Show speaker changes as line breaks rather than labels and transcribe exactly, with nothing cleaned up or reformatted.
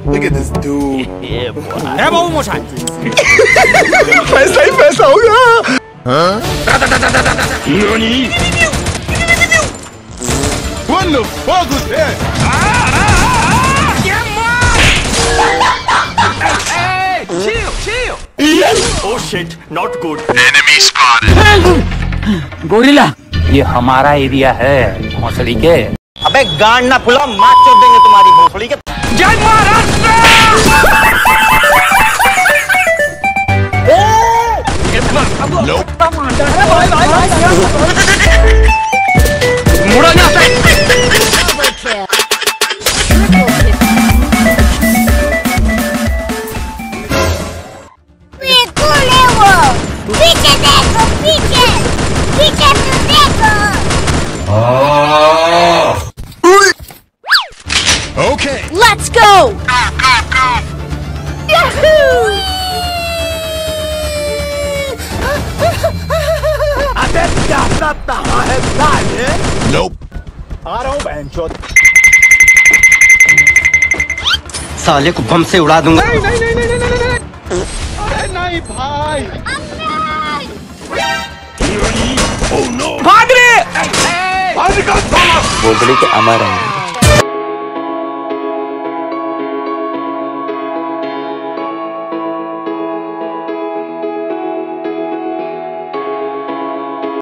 Look at this dude.
Yeah, boy. अरे बाबू मोशान।
पैसा ही पैसा होगा। हाँ?
ननी?
What the fuck was that?
Hey, chill, chill. Oh shit, not good.
Enemy spotted.
Gorilla, ये हमारा एरिया है भोसड़ी के।
अबे गांड ना फुला, मार चोद देंगे तुम्हारी भोसड़ी के।
जय महाराष्ट्र!
Nope.
मुड़ा यहाँ से।
पीछे देखो, पीछे, पीछे तो देखो।
Okay.
Let's go.
Go, go, go.
Yahoo!
अबे क्या करता है साले?
Nope.
आ रहा हूँ बहनचोद।
साले को बम से उड़ा दूंगा।
नहीं नहीं नहीं नहीं नहीं नहीं। अरे नहीं भाई।
भाग रे!
भाग निकल।
भोसड़ी के अमर हैं।